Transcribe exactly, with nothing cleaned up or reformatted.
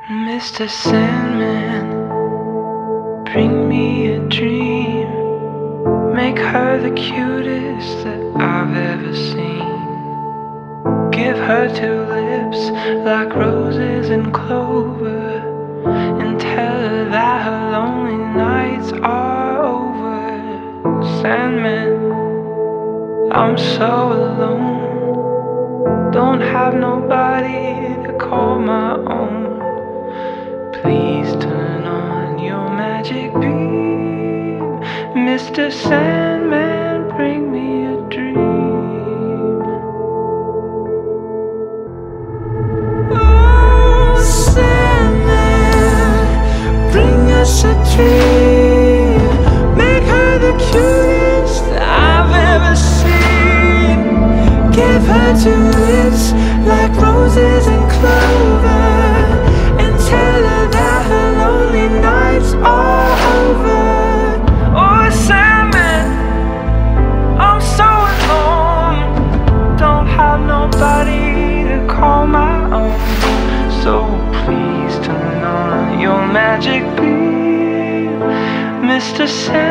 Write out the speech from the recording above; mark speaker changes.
Speaker 1: Mister Sandman, bring me a dream. Make her the cutest that I've ever seen. Give her two lips like roses and clover, and tell her that her lonely nights are over. Sandman, I'm so alone, don't have nobody to call my own. Please turn on your magic beam. Mister Sandman, bring me a dream. Oh, Sandman, bring us a dream. Make her the cutest I've ever seen. Give her two lips like roses and clover, and tell her that her lonely nights are over. Oh, Sandman, I'm so alone, don't have nobody to call my own. So please turn on your magic beam, Mister Sandman.